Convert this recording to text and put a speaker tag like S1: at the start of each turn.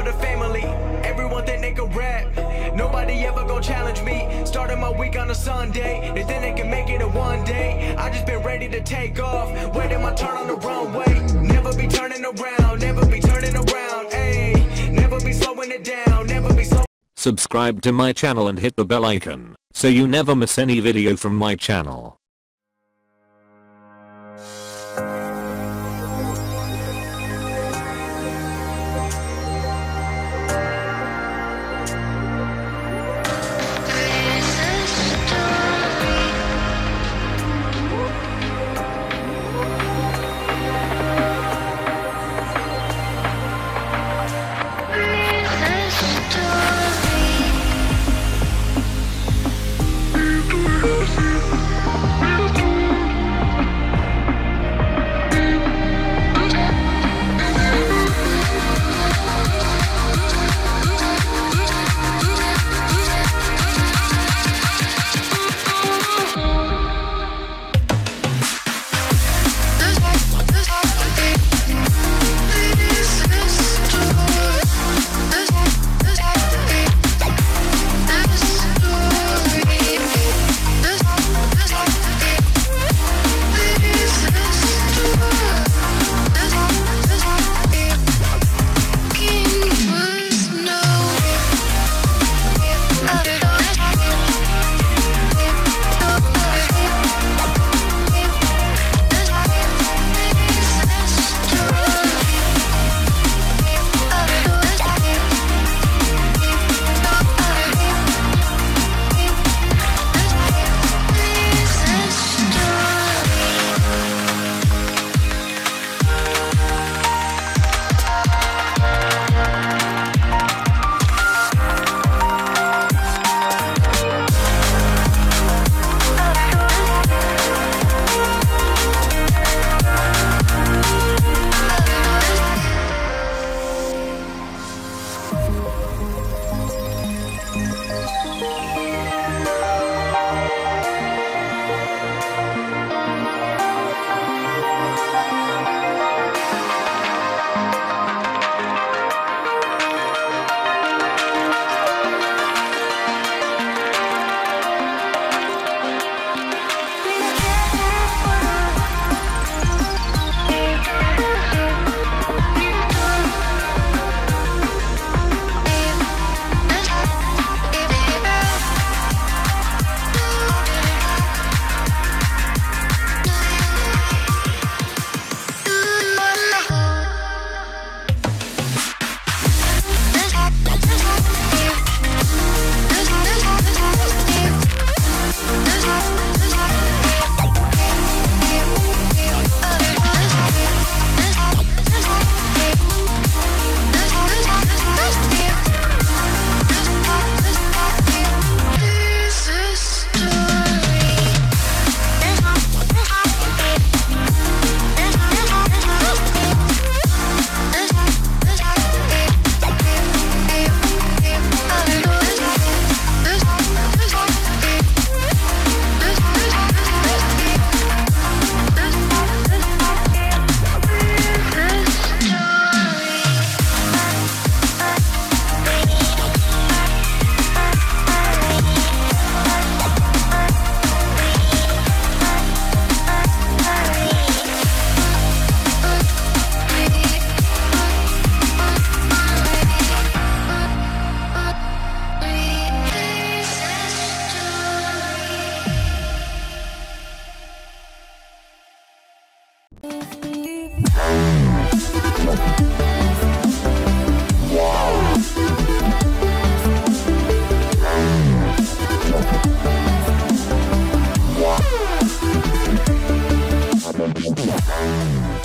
S1: for the family. Everyone think they can rap, nobody ever gon' challenge me. Started my week on a Sunday, they think they can make it in one day. I just been ready to take off, waiting my turn on the runway. Never be turning around, never be turning around, ayy. Never be slowing it down, never be slow.
S2: Subscribe to my channel and hit the bell icon, so you never miss any video from my channel.
S3: Yeah.